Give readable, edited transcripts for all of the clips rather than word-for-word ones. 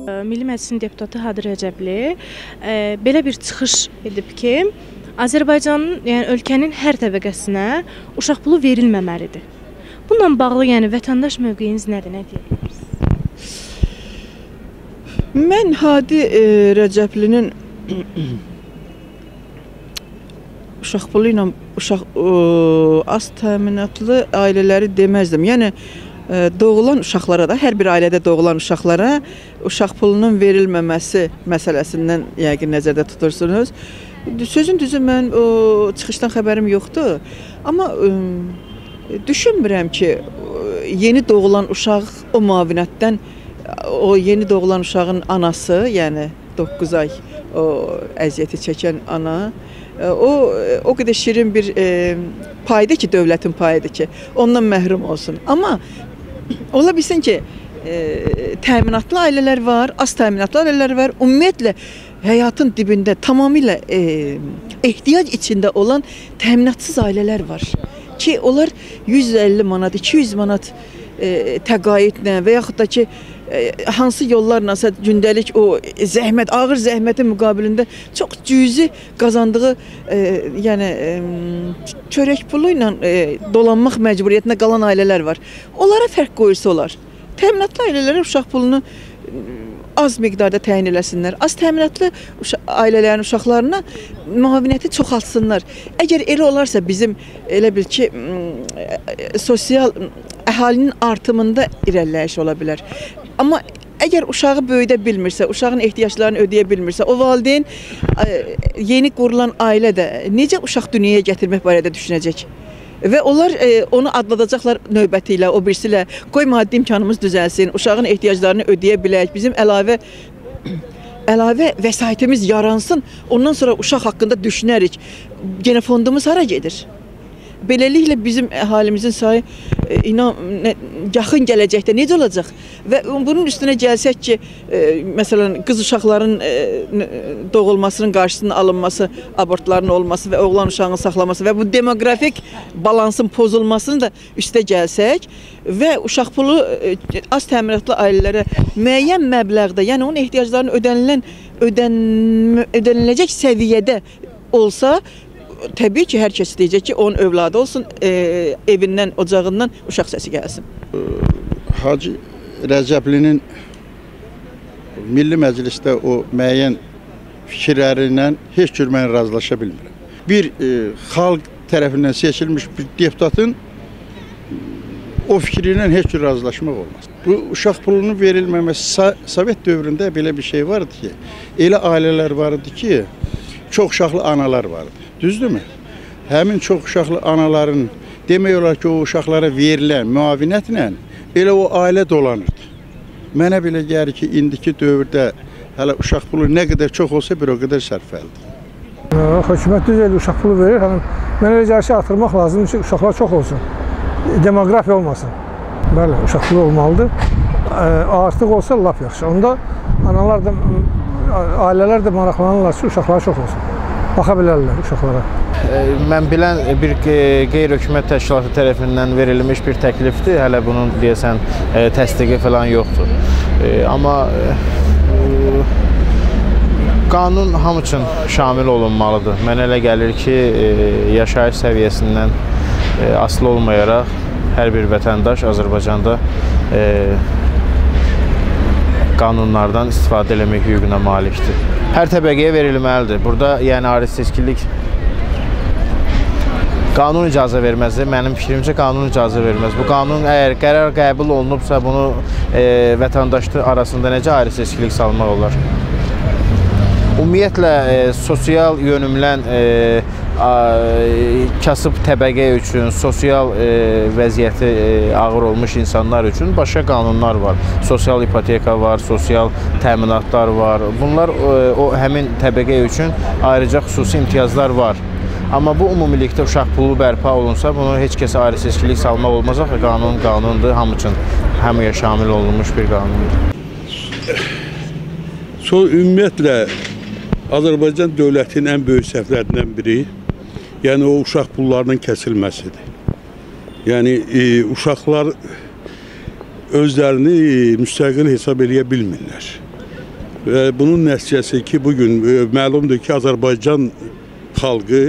Milli Məclisin deputatı Hadi Rəcəbli belə bir çıxış edib ki, Azərbaycanın, yəni ölkənin hər təbəqəsinə uşaq pulu verilməməlidir. Bununla bağlı, yəni vətəndaş mövqeyiniz nədir, nə deyə bilərsiniz? Mən Hadi Rəcəblinin uşaq pulu ilə az təminatlı ailələri deməzdim. Yəni doğulan uşaqlara da, hər bir ailədə doğulan uşaqlara uşaq pulunun verilməməsi məsələsindən yəqin nəzərdə tutursunuz. Sözün düzü, mən o çıxışdan xəbərim yoxdur. Amma düşünmürəm ki, yeni doğulan uşaq o müavinətdən, o yeni doğulan uşağın anası, yəni 9 ay o əziyyəti çəkən ana, o qədər şirin bir paydır ki, dövlətin payıdır ki, ondan məhrum olsun. Amma ola bilsin ki, təminatlı ailələr var, az təminatlı ailələr var. Ümumiyyətlə, həyatın dibində tamamilə ehtiyac içində olan təminatsız ailələr var. Ki, onlar 150 manat, 200 manat təqaüdlə və yaxud da ki, hansı yollarla gündəlik o zəhmət, ağır zəhmətin müqabilində çox cüzi qazandığı yəni çörək pulu ilə dolanmaq məcburiyyətində qalan ailələr var. Onlara fərq qoyursa olar. Təminatlı ailələrə uşaq pulunu az miqdarda təyin eləsinlər. Az təminatlı ailələrin uşaqlarına müavinəti çoxaltsınlar. Əgər elə olarsa bizim elə bil ki, sosial əhalinin artımında irəliləyiş ola bilər. Amma əgər uşağı böyüdə bilmirsə, uşağın ehtiyaclarını ödəyə bilmirsə, o valideyn yeni qurulan ailə də necə uşaq dünyaya gətirmək barədə düşünəcək? Və onlar onu adladacaqlar növbəti ilə, o birisi ilə, qoy maddi imkanımız düzəlsin, uşağın ehtiyaclarını ödəyə bilək, bizim əlavə vəsaitimiz yaransın, ondan sonra uşaq haqqında düşünərik. Genə fondumuz hara gedir? Beləliklə bizim əhalimizin sayı yaxın gələcəkdə necə olacaq? Və bunun üstünə gəlsək ki, məsələn, qız uşaqların doğulmasının qarşısının alınması, abortların olması və oğlan uşağının saxlaması və bu demografik balansın pozulmasını da üstə gəlsək və uşaq pulu az təminatlı ailələrə müəyyən məbləğdə, yəni onun ehtiyaclarını ödəniləcək səviyyədə olsa, təbii ki, hər kəs deyəcək ki, onun övladı olsun, evindən, ocağından uşaq səsi gəlsin. Hacı Rəcəblinin Milli Məclisdə o müəyyən fikirlərindən heç cür mən razılaşa bilmirəm. Bir xalq tərəfindən seçilmiş bir deputatın o fikri ilə heç cür razılaşmaq olmaz. Bu uşaq pulunun verilməməsi Sovet dövründə belə bir şey vardı ki, elə ailələr vardı ki, çox uşaqlı analar vardı. Düzdürmü? Həmin çox uşaqlı anaların demək olar ki, o uşaqlara verilən müavinətlə elə o ailə dolanırdı. Mənə belə gəlir ki, indiki dövrdə hələ uşaq pulu nə qədər çox olsa bir o qədər sərfəlidir. Hökumət düz elə uşaq pulu verir. Mənə elə gəlir ki, artırmaq lazımdır ki, uşaqlar çox olsun. Demografiya olmasın. Bəli, uşaq pulu olmalıdır. Artıq olsa lap yaxşı. Onda analar da, ailələr də maraqlanırlar ki, uşaqlar çox olsun. Baxa bilərlər uşaqlara. Mən bilən bir qeyri-hökumət təşkilatı tərəfindən verilmiş bir təklifdir. Hələ bunun deyəsən təsdiqi falan yoxdur. Amma qanun hamı üçün şamil olunmalıdır. Mənə elə gəlir ki, yaşayış səviyyəsindən asılı olmayaraq hər bir vətəndaş Azərbaycanda qanunlardan istifadə eləmək hüququna malikdir. Hər təbəqəyə verilməlidir. Burada yəni ayrı-seçkilik qanun icazə verməzdir. Mənim fikrimcə qanun icazə verməz. Bu qanun əgər qərar qəbul olunubsa, bunu vətəndaşlar arasında necə ayrı-seçkilik salmaq olar? Ümumiyyətlə, sosial yönümlən kasıb təbəqə üçün, sosial vəziyyəti ağır olmuş insanlar üçün başqa qanunlar var. Sosial ipoteka var, sosial təminatlar var. Bunlar o həmin təbəqə üçün ayrıca xüsusi imtiyazlar var. Amma bu ümumilikdə uşaq pulu bərpa olunsa, bunu heç kəsə ayrı-seçkilik salmaq olmaz. Qanun qanundur, hamı üçün hamıya şamil olunmuş bir qanundur. Ümumiyyətlə, Azərbaycan dövlətinin ən böyük səhvlərindən biri, yəni o uşaq pullarının kəsilməsidir. Yəni uşaqlar özlərini müstəqil hesab edə bilmirlər. Və bunun nəticəsi ki, bugün məlumdur ki, Azərbaycan xalqı,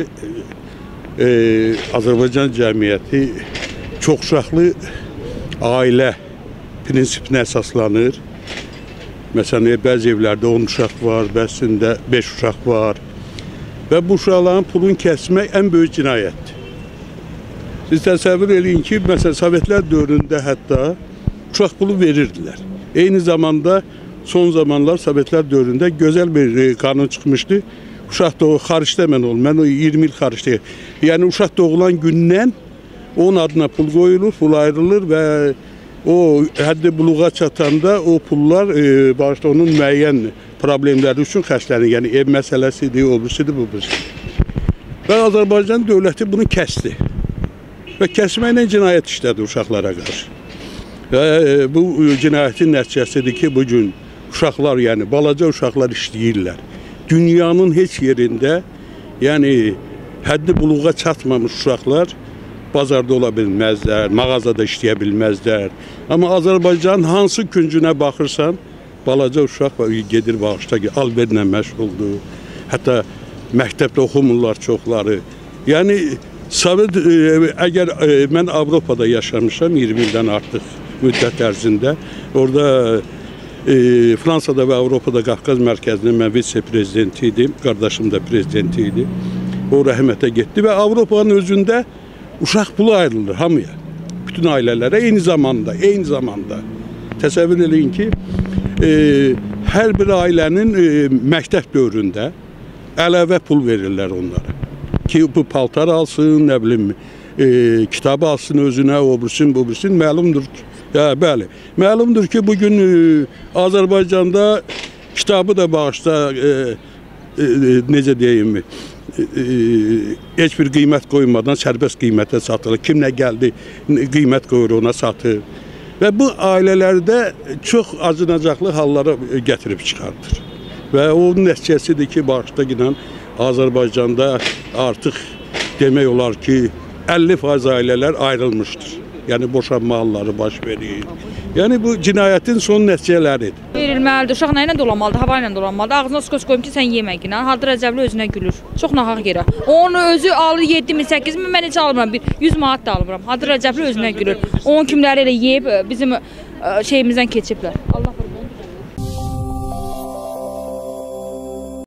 Azərbaycan cəmiyyəti çoxuşaqlı ailə prinsipinə əsaslanır. Məsələn, bəzi evlərdə 10 uşaq var, bəzisində 5 uşaq var. Və bu uşaqların pulunu kəsmək ən böyük cinayətdir. Siz təsəvvür edin ki, məsələn, Sovetlər dövründə hətta uşaq pulu verirdilər. Eyni zamanda son zamanlar Sovetlər dövründə gözəl bir qanun çıxmışdı. Uşaq doğu xaric demən olur. Mən o 20 il xaric deyil. Yəni uşaq doğulan gündən onun adına pul qoyulur, pul ayrılır və o həddi buluğa çatanda o pullar başda onun müəyyən problemləri üçün xərclənir. Yəni ev məsələsidir, o birisidir, bu birisidir. Və Azərbaycan dövləti bunu kəsdi. Və kəsməklə cinayət işlədi uşaqlara qarşı. Və bu cinayətin nəticəsidir ki, bugün uşaqlar, yəni balaca uşaqlar işləyirlər. Dünyanın heç yerində, yəni həddi buluğa çatmamış uşaqlar bazarda ola bilməzlər, mağazada işləyə bilməzlər. Amma Azərbaycan hansı küncünə baxırsan, balaca uşaq gedir bağışda, alverlə məşğuldur. Hətta məktəbdə oxumurlar çoxları. Yəni, əgər mən Avropada yaşamışam 20 ildən artıq müddət ərzində, orada Fransada və Avropada Qafqaz mərkəzinin mən vitse-prezidenti idim, qardaşım da prezidenti idi. O rəhmətə getdi və Avropanın özündə uşaq pulu ayrılır hamıya, bütün ailələrə eyni zamanda təsəvvür edin ki, hər bir ailənin məktəb dövründə əlavə pul verirlər onlara ki, bu paltar alsın, nə bilim, kitabı alsın özünə, o birsin, bu birsin, məlumdur ki, bəli, məlumdur ki, bugün Azərbaycanda kitabı da bağışda, necə deyim, heç bir qiymət qoymadan sərbəst qiymətə satılır. Kim nə gəldi, qiymət qoyur, ona satır. Və bu ailələrdə çox acınacaqlı hallara gətirib çıxardır. Və onun nəticəsidir ki, bağışda gələn Azərbaycanda artıq demək olar ki, 50% ailələr ayrılmışdır. Yəni boşanma halları baş verir. Yəni bu cinayətin son nəticələridir. Verilməlidir. Uşaq nə ilə dolanmalıdır? Hava ilə dolanmalıdır. Ağzına skos qoyum ki, sən yeməginə. Hadır Rəcəbli özünə gülür. Çox nahaq yerə. Onu özü alır 7.000, 8.000, mən heç almıram. 100 manat da almıram. Hadır Rəcəbli özünə gülür. Onun kimləri elə yeyib bizim şeyimizdən keçiblər. Allah